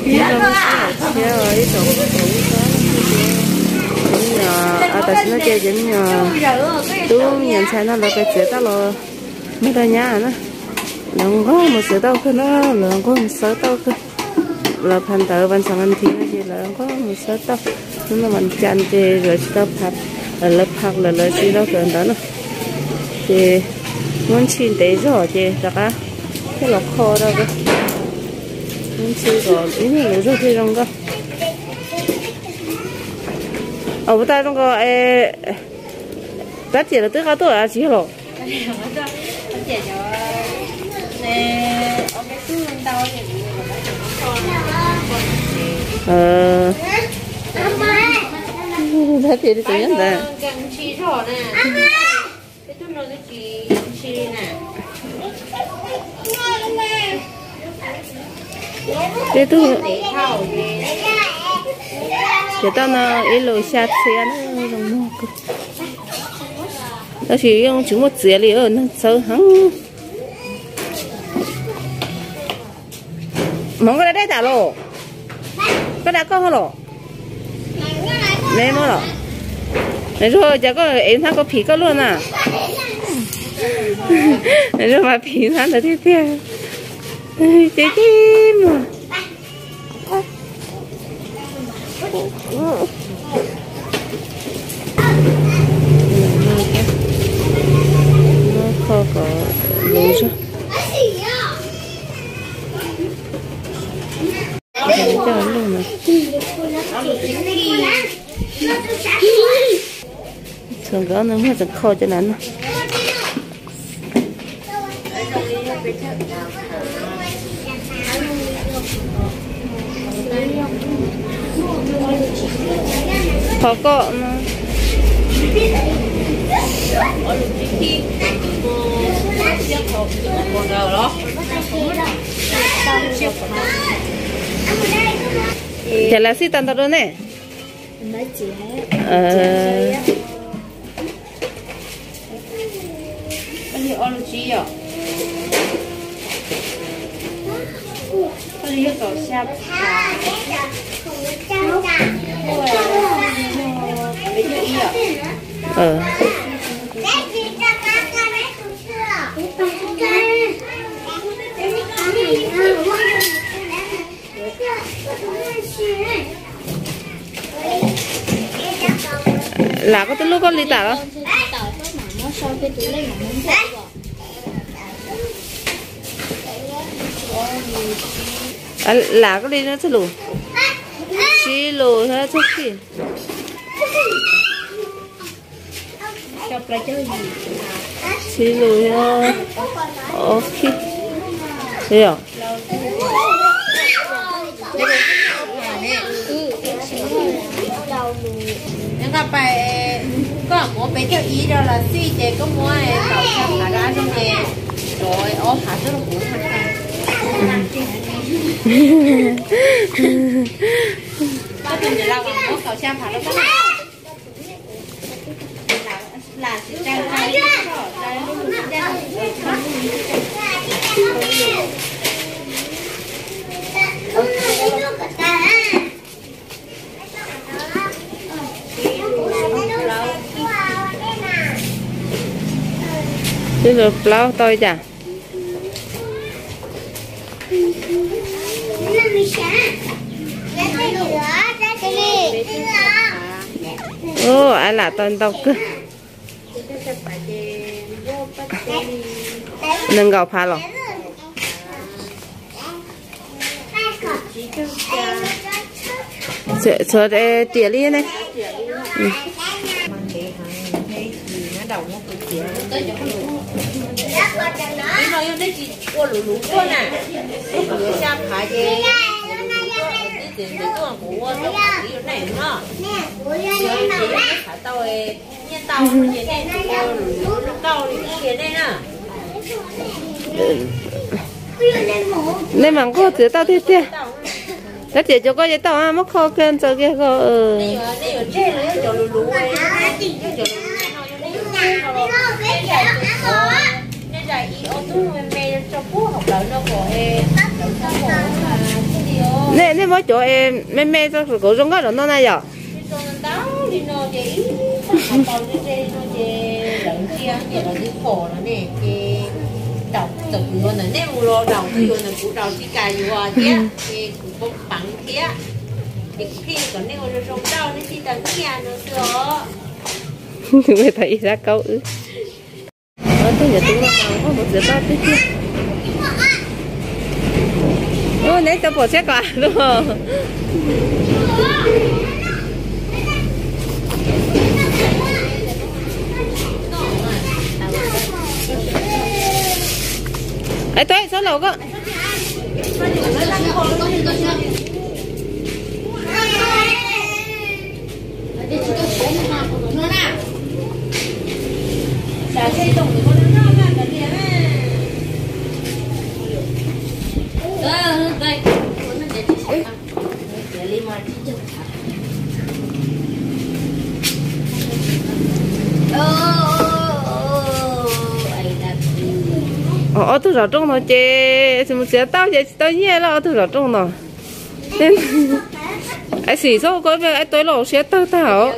tại sao nó chơi dính tôi nhận sai nó là cái chuyện đó là mấy đứa nhà nó nó có một sự đâu cứ nó là có một số đâu cứ là phần tờ văn sang anh thì nó chỉ là có một số đâu nó mình chăn thì rồi stop học là lớp học là lời gì đó gần đó nó thì muốn xin để rồi thì tất cả cái lọc kho đâu cơ muốn xin rồi ý là rất là rong cơ ở bên ta trong cái tất cả là tất cả tôi là chỉ rồi tất cả thì tôi nhận đấy thế tôi để tao nó ít lối xa xe nó giống nó đó chỉ用chúng một dĩa li ở nó sâu hăng mong cái đấy trả lộ cái đã có không lộ này mà lộ này rồi giờ có em thằng có phí có luôn à này rồi mà phí thằng là thế thế thế mà nó khó có lối ra cho nó luôn này thường có nó mới được kho cho nó khó có nó chả là xí tàn tao đó nè bao nhiêu ăn chi à bao nhiêu tổ xe là có tới lúc con đi tả đâu là có đi nó sẽ lù xí lù thế chút gì xí lù nha ok thấy không các bạn có một bé theo ý đó là suy chế có mua tàu xe thả ra trong này rồi ó thả rất là cũ có tiền để làm có tàu xe thả nó là trang trai chứ được lâu tôi chả ô ai là tôi đâu cơ nâng gạo phá rồi sợ để tỉa đi này nói đây chỉ qua lũ con à lũ xa phải chứ tiền để con của tao cái này nó tao nhân tao như thế này lũ tao như thế này nè nên mà có thứ tao thế thế nó chỉ cho có giấy tao à mất kho kênh cho kia có đây ở trên là cho lũ nên là ý ô tô mẹ cho phú học lợi nó của em nó của cái điều nè mới chỗ em mẹ cho cổ rong cái nó này vậy tao đi nó vậy tao đi đây nó vậy lần kia vậy là đi khổ nó nè cái đầu từ luôn là nè mua lo đầu từ luôn là cụ đầu chỉ cài vừa chứ cái cụ bông bằng kia cái khi còn nè rồi rong rau nó chỉ tao nghe nó chưa người thấy ra câu ư tôi giờ tôi làm không một giờ tao tới chưa ôi nãy tao bỏ xe cả đúng không ấy tôi sao lâu cơ tôi rõ trong nó chê chúng sẽ tao nhẹ là tôi rõ trong nó nên ai xỉ số có việc ai tối lẩu sẽ tao thảo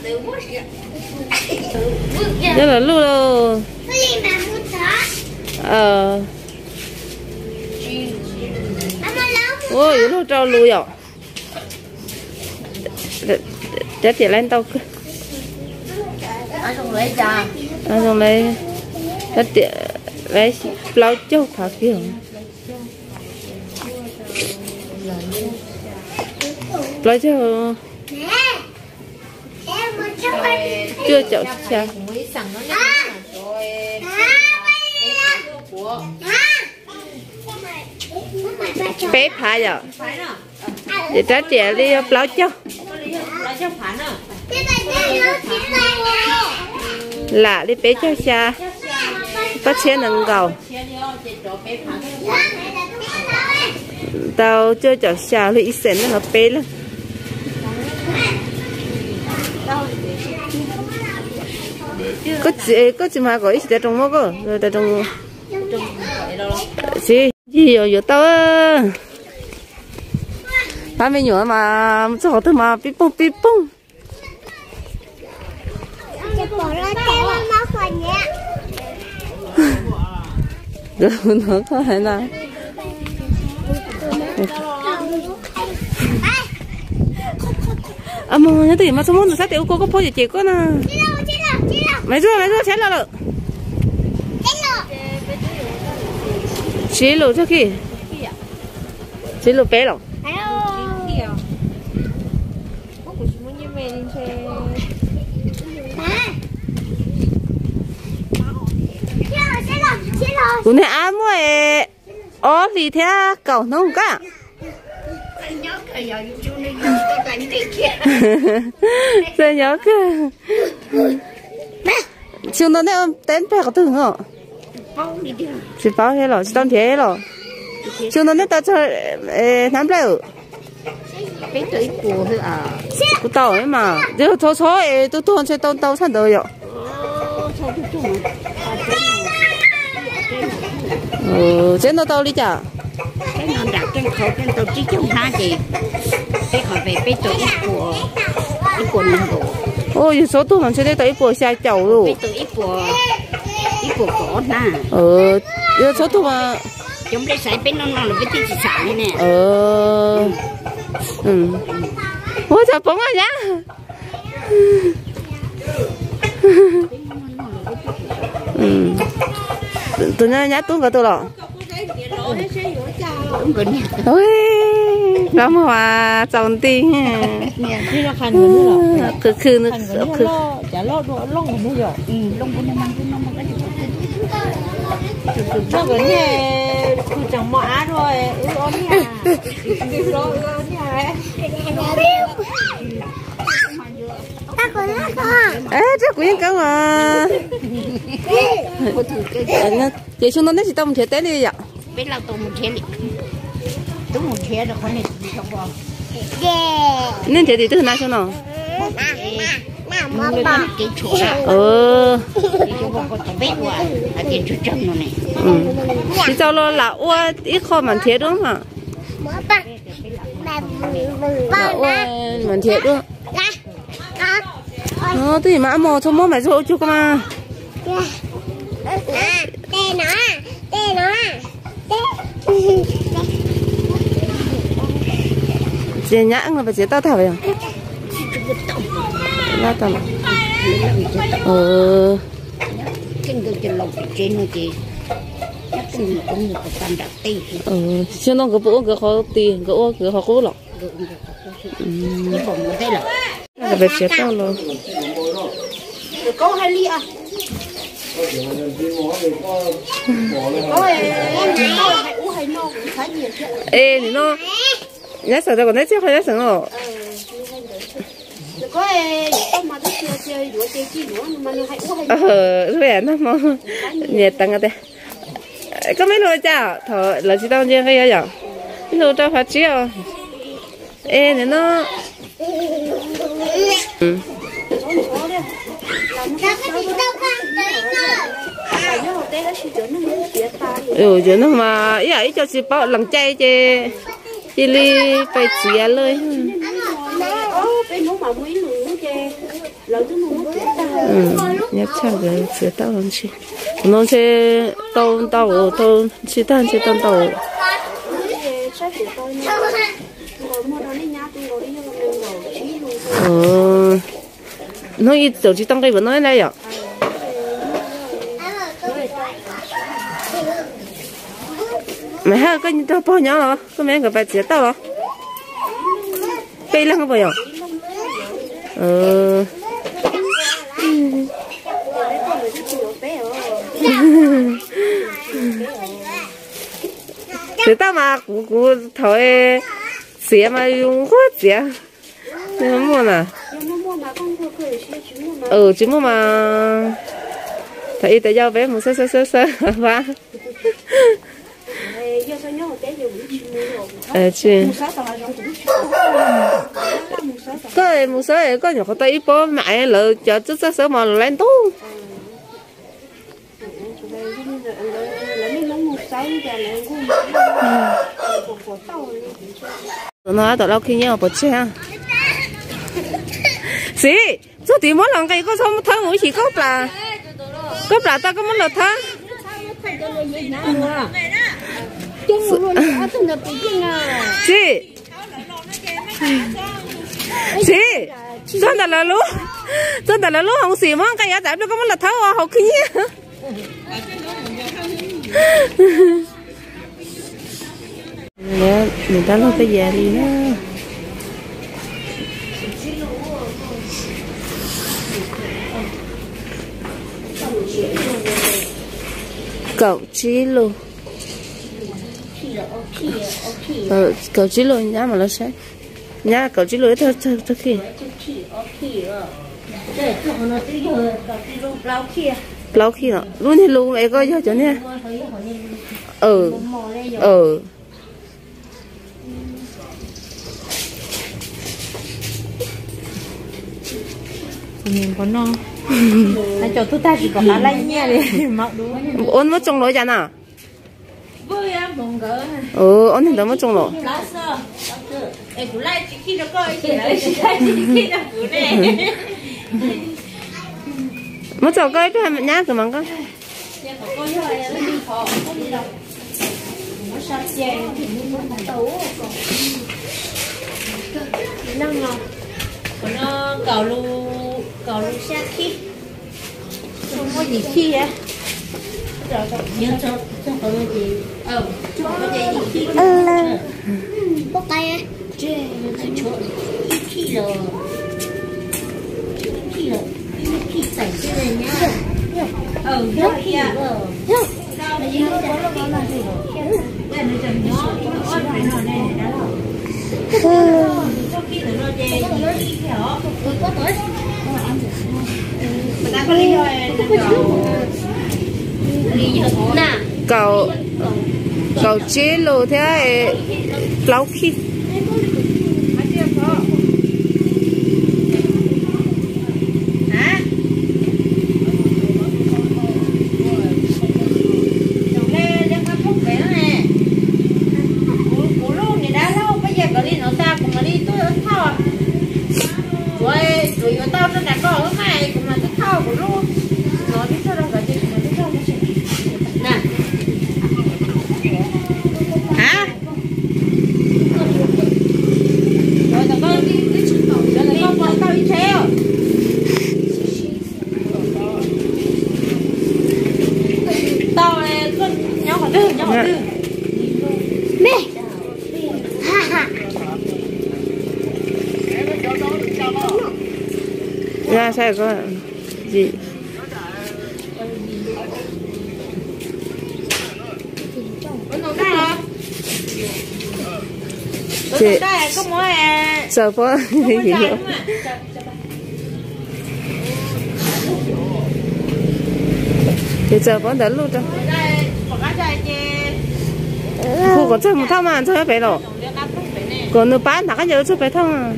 nên là lưu đâu ôi yếu đâu trao lưu vậy để tiền lên tao cứ ăn xong lấy cha ăn xong lấy để tiền lấy lau châu phá kiểu lau châu chưa chậu cha bé phá rồi để trả tiền đi lau châu là đi bé cho cha bắt xe nâng cầu tao chơi chảo xào thì ít xén nó hợp bé lắm có gì mà gọi ít trong mốc cơ rồi trong gì rồi tao ba mươi nhỏ mà cho tôi mà pí pong rồi nó có hay là mà nhớ tìm mà số món sao tiểu cô có phô gì chị có nè mày rua chết là chế lộ cho kì chế lộ bé rồi cũng này ăn mua ó vì thế cầu nó không cả rồi nhớ cơ chiều nó này tên bé có từng hả chỉ bao hết rồi chỉ tao thế rồi chiều nó này tao cho nắm lại ở cái tuổi của của tao ấy mà giờ thôi tôi tuần sẽ tao sản đời rồi trên nó tao đi chả cái nó đặt trên khẩu trên tàu chỉ trong hai chị cái họ về cái tuổi của năm bộ ôi số tu mình sẽ đi tới bộ xe chậu rồi cái tuổi của cổ na giờ số tu mà chúng đây xài bên nó là cái gì xài này nè ôi trời bóng rồi nhá tụi nó nhá tuôn cả tôi rồi ôi lắm hòa tròn tin cứ nó chả lo đồ lông nó rồi lông của nó mang cái nó cái này cứ chẳng mỏ rồi ôm nhà chắc cũng có mà chị xuống nó chỉ tao một thế tên đi vậy biết là tao một thế đi tao một thế được con này không bao nên thế thì từ nào cho nó cái chỗ cái chỗ con tao biết qua là cái chỗ trồng nó này chỉ cho nó là ít kho mà thế đúng không mình thiệt luôn nó thì mà mò cho mò mày rồi chú cơ mà chị nhãn là phải chế tao thảo vậy ra tao chứ nó cái bố cái khó tiền cái khó cố lắm là phải chế tao rồi có hai ly à ê thì nó nhá sợ còn đấy chứ phải nhá sợ nó vậy nó mà nhiệt tăng cái có mấy lô chả thở là chỉ tao như cái gì vậy lô tao phát chiếu ê thì nó chứ nó mà ý ấy cho chị bảo lần chay chị đi phải chiaเลยnhớ chắc cái chia tao làm chi nó sẽ tao chỉ tao nó ít giờ chỉ tăng cái vấn đề này à mày hay cái như tao bao nhiêu rồi cái mấy cái phải chia tao rồi cây lăng bao nhiêu người ta mà cú thôi xía mà dùng quá xía nên mua nè chứ mà thấy tại do bé một sơ và chứ có một số có nhỏ có tay bố mẹ lỡ cho chút sơ mà lên tú nó tao lau khi nhau bớt xe xí số tiền mỗi lần cái có số một tháng mỗi chỉ cốc là tao có muốn lượt tháng chị chân là lú không xì mong cái giá giảm được có muốn lượt tháng học khi nhé nè người ta lo cái gì đi nữa cậu chí luôn cậu chí luôn nhá mà nó sẽ nhá cậu chí luôn thôi khi lâu khi nó luôn thì luôn mẹ coi cho nè nhìn có non là cho tôi ta chỉ có lá lanh nha để mặc đúng ôn mất trong lối chả vui em bông gỡ ôn thì đâu mất trong lối lá sơ em cũng lại chỉ khi nó coi chỉ lại chỉ khi nó cũng nè mất trong coi cái hai nhá cái măng con nó cào lu xa khi không có gì khi á nhớ cho có gì cho có gì khi bóc tay á chơi chỗ khi rồi khi tẩy cái này nhá rất khi à đâu mà gì đâu có là gì đây nó chầm nhỏ ớt phải nọ này đã rồi sau khi nó về gì hả có tới người ta có lý do nè cậu chế lô thế lâu khi ra xe có gì chị sợ quá gì nữa chị sợ quá đến luôn rồi khu có chân một thao mà chơi bé rồi còn nó bán thằng cái nhớ chơi bé thông à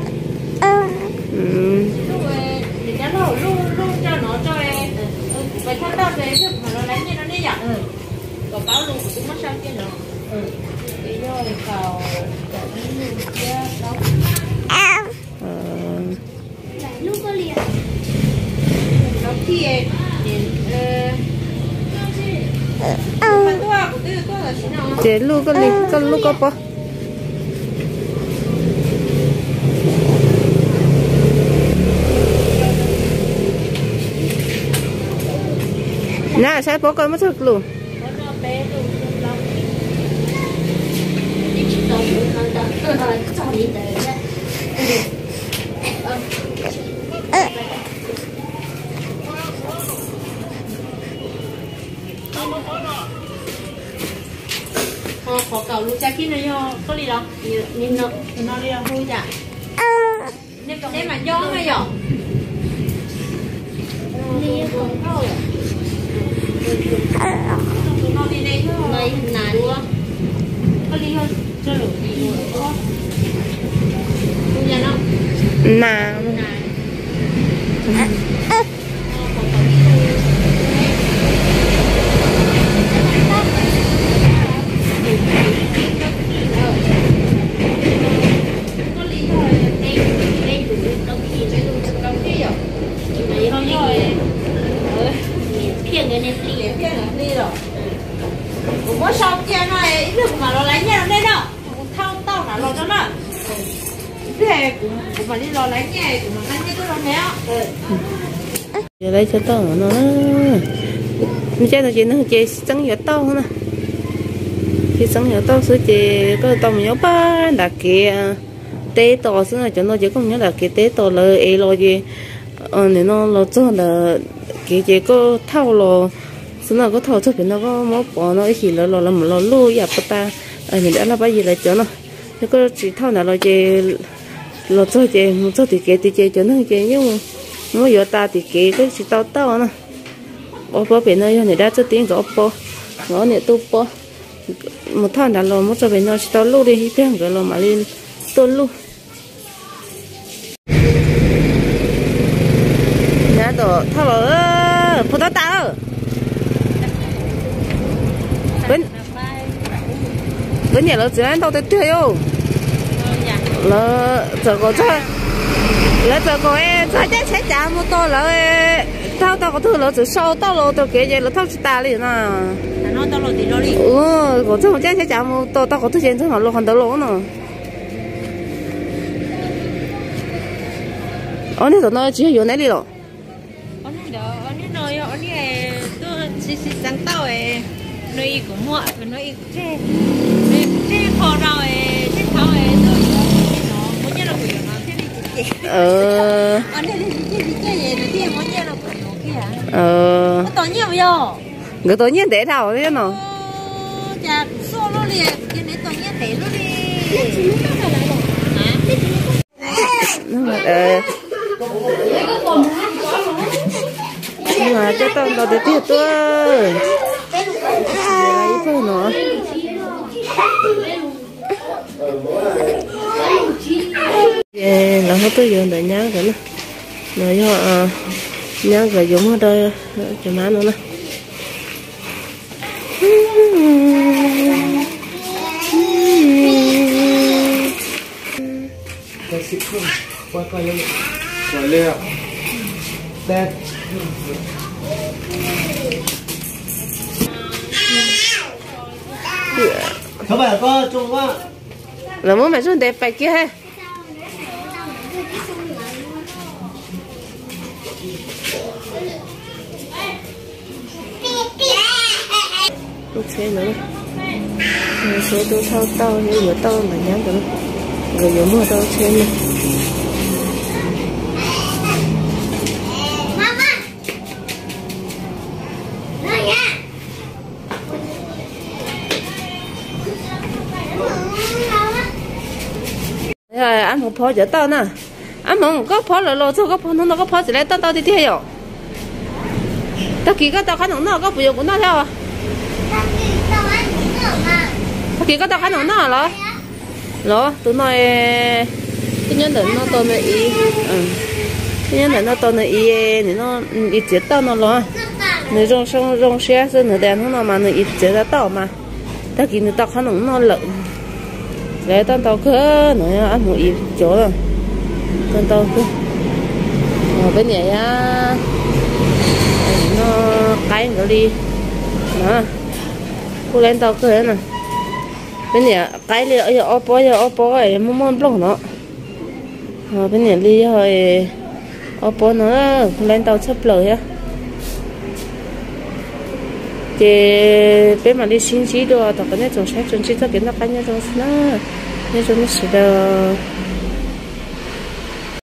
vậy thôi đâu về chứ mà nó lấy như nó đi dặn còn báo luôn cũng mất sao chứ nữa đi vô cầu lúc có liền nó kia chị lu có liền con lu có bò nè sai bố coi mất thực luôn có cầu lúc cha kia nó vô có đi đâu nhìn nó đi đâu vui chả nên mà gió mà gió nó đi đây thôi mày nản quá có đi hơn cho được đi luôn nhà nó nà cũng có xong kia này ít được mà nó lấy nhau đây đó thao tao là lo cho nó thế cũng mà đi lo lấy nhẹ cũng mà ăn cái đó méo giờ đây cho tao nó mình chơi là chị nó chơi trắng giờ tao nè khi trắng giờ tao số chị có tao mình nhớ ba đặt kia tế to xưa cho nó chỉ có nhớ là cái tế to là ấy lo gì nên nó lo cho là cái chị có thao lo xưa nào có thao cho nó có mót bỏ nó chỉ là lo một lo lui à ta mình đã là bao giờ là cho nó nếu có chỉ thao nào lo chị lo cho chị một số thì chị cho nó chị nhưng mà giờ ta thì cái chỉ tao nè bỏ bên nơi này đã cho tiếng có bỏ nó này tu bỏ một thằng đã lo một cho bên nó chỉ tao lưu đi hết trơn rồi lo mà lên tôn luôn nhà tổ thao lo phụ tao tao bên nhà nó chỉ ăn tao tới tiêu là giờ có cho là giờ có em cho chắc sẽ trả một tô là tao có thứ là chỉ sau tao lo tao kể vậy là tao chỉ ta liền à nó tao lo thì lo đi có thứ chắc sẽ trả một tô tao có thứ tiền cho họ lo còn tao lo nữa anh ấy nó chỉ có này đi rồi anh ấy nói tôi xí sáng tao ấy nói cũng muộn và nói cũng chê khó rồi chê tháo ấy tôi nó muốn nhớ là quỷ nó thế đi chị anh ấy đi chơi gì nó đi muốn nhớ là quỷ nó kia nó tự nhiên bây giờ người tự nhiên để thảo thế nào chả xô nó liền cái này tự nhiên để nó đi nhưng mà cho tao nó để tiệt tôi lấy thôi nó là hết tôi giờ để nhá cái này rồi nhá cái giống ở đây cho má nữa nè qua coi lên rồi leo đen các bạn có trông quá là muốn mẹ xuân đẹp phải kia hay lúc xe nữa số tôi thao tao như vừa tao mà nhắn được rồi giống mưa tao xe này anh một phó giờ tao nè anh muốn có phó là lo cho có phó nó có phó gì đấy tao đi theo tao kỳ có tao khán nó có bây giờ cũng nó theo à tao kỳ có tao khán nó là đó tụi nó cái nhân định nó tôi mới ý cái nhân định nó tôi mới ý thì nó ý chết tao nó lo nếu rong xe rồi nữa đèn nó mà nó ý chết ra tao mà tao kỳ tao khán nó lợn để tao cứ nữa ăn một ít chỗ rồi tao cứ ở bên này á nó cái nó đi đó cô lên tao cứ thế này bên này cái đi ở oppo ấy muốn block nó bên này đi rồi oppo nữa lên tao sắp lời á thì bên mà đi xin chỉ đồ tao cái này trồng sách trồng chỉ tao kiến tao cái này trồng nó nên trồng nó sẽ được